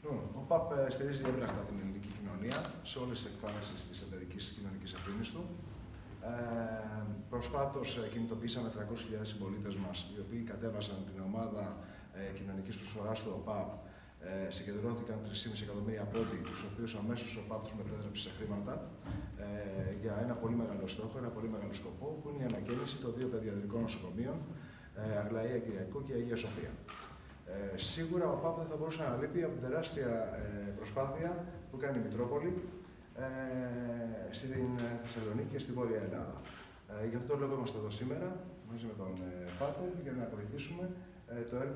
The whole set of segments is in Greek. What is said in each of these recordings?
Λοιπόν, ο ΠΑΠ στηρίζει έμπρακτα την ελληνική κοινωνία σε όλες τις εκφάνσεις της εταιρικής κοινωνικής ευθύνης του. Προσφάτως κινητοποιήσαμε 300.000 συμπολίτες μας, οι οποίοι κατέβασαν την ομάδα κοινωνικής προσφοράς του ΟΠΑΠ. Συγκεντρώθηκαν 3,5 εκατομμύρια πρώτοι, τους οποίους αμέσως ο ΟΠΑΠ τους μετέτρεψε σε χρήματα για ένα πολύ μεγάλο στόχο, ένα πολύ μεγάλο σκοπό, που είναι η ανακαίνιση των 2 παιδιατρικών νοσοκομείων, Αγλαία Κυριακού και Αγία Σοφία. Σίγουρα ο ΠΑΠ δεν θα μπορούσε να λείπει από την τεράστια προσπάθεια που κάνει η Μητρόπολη στην Θεσσαλονίκη και στη Βόρεια Ελλάδα. Γι' αυτό λόγο είμαστε εδώ σήμερα μαζί με τον Πάτερ για να βοηθήσουμε το έργο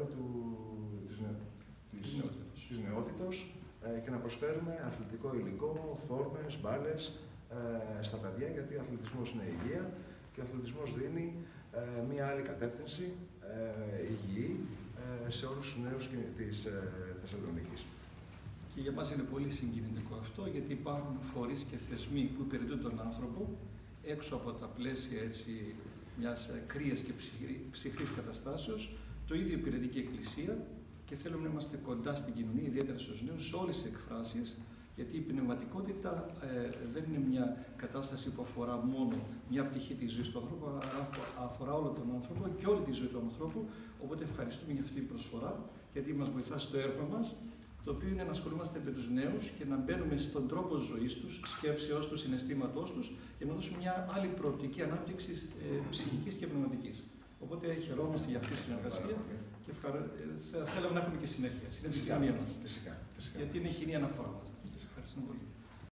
της νεότητος και να προσφέρουμε αθλητικό υλικό, φόρμες, μπάλες στα παιδιά, γιατί ο αθλητισμός είναι υγεία και ο αθλητισμός δίνει μία άλλη κατεύθυνση υγιή σε όλους τους νέους της Θεσσαλονίκης. Και για μας είναι πολύ συγκινητικό αυτό, γιατί υπάρχουν φορείς και θεσμοί που υπηρετούν τον άνθρωπο έξω από τα πλαίσια μιας κρύας και ψυχρής καταστάσεως. Το ίδιο υπηρετεί και η Εκκλησία και θέλουμε να είμαστε κοντά στην κοινωνία, ιδιαίτερα στους νέους, σε όλες τις εκφράσεις, γιατί η πνευματικότητα δεν είναι μια κατάσταση που αφορά μόνο μια πτυχή της ζωής του ανθρώπου, αφορά όλο τον άνθρωπο και όλη τη ζωή του ανθρώπου. Οπότε ευχαριστούμε για αυτή την προσφορά, γιατί μας βοηθά στο έργο μας, το οποίο είναι να ασχολούμαστε με τους νέους και να μπαίνουμε στον τρόπο ζωής τους, σκέψεώς τους, συναισθήματός τους, και να δώσουμε μια άλλη προοπτική ανάπτυξη ψυχικής και πνευματικής. Οπότε χαιρόμαστε για αυτή τη συνεργασία και θέλαμε να έχουμε και συνέχεια στην επικοινωνία μας. Φυσικά. Γιατί είναι η κοινή αναφορά μας. Ευχαριστούμε πολύ.